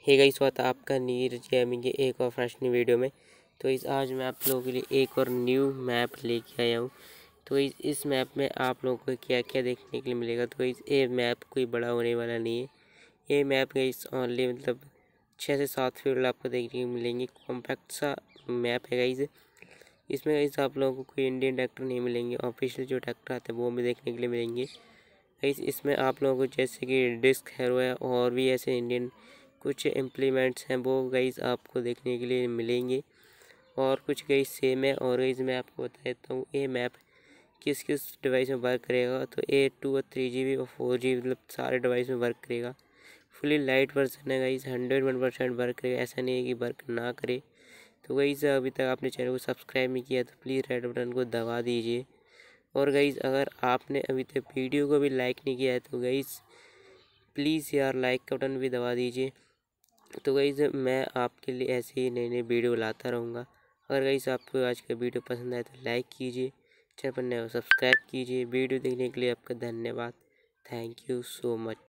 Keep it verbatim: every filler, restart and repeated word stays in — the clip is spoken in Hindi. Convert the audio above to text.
हे गाइस, स्वागत है आपका नीरज गेमिंग के एक और फ्रेश न्यू वीडियो में। तो इस आज मैं आप लोगों के लिए एक और न्यू मैप लेके आया हूँ। तो इस इस मैप में आप लोगों को क्या क्या देखने के लिए मिलेगा। तो इस ये मैप कोई बड़ा होने वाला नहीं है। ये मैप गाइस ओनली मतलब छः से सात फील्ड आपको देखने को मिलेंगे। कॉम्पैक्ट सा मैप है गाइस। इसमें गाइस आप लोगों को कोई इंडियन ट्रैक्टर नहीं मिलेंगे, ऑफिशियल जो ट्रैक्टर आते हैं वो भी देखने के लिए मिलेंगे गाइस। इसमें आप लोगों को जैसे कि डिस्क हैरो है और भी ऐसे इंडियन कुछ इम्प्लीमेंट्स हैं वो गाइस आपको देखने के लिए मिलेंगे। और कुछ गाइस सेम है। और गाइस मैं आपको बता देता हूँ ये मैप किस किस डिवाइस में वर्क करेगा। तो ए टू और थ्री जी बी और फोर जी बी मतलब सारे डिवाइस में वर्क करेगा। फुली लाइट वर्जन है guys, hundred one percent work करेगा। ऐसा नहीं है कि वर्क ना करे। तो गाइस अभी तक आपने चैनल को सब्सक्राइब नहीं किया तो प्लीज़ रेड बटन को दबा दीजिए। और गाइस अगर आपने अभी तक वीडियो को भी लाइक नहीं किया है तो गाइस प्लीज़ यार लाइक का बटन भी दबा दीजिए। तो गाइस मैं आपके लिए ऐसे ही नई नई वीडियो लाता रहूँगा। अगर गाइस आपको आज का वीडियो पसंद आए तो लाइक कीजिए, चैनल पर नए हो सब्सक्राइब कीजिए। वीडियो देखने के लिए आपका धन्यवाद। Thank you so much.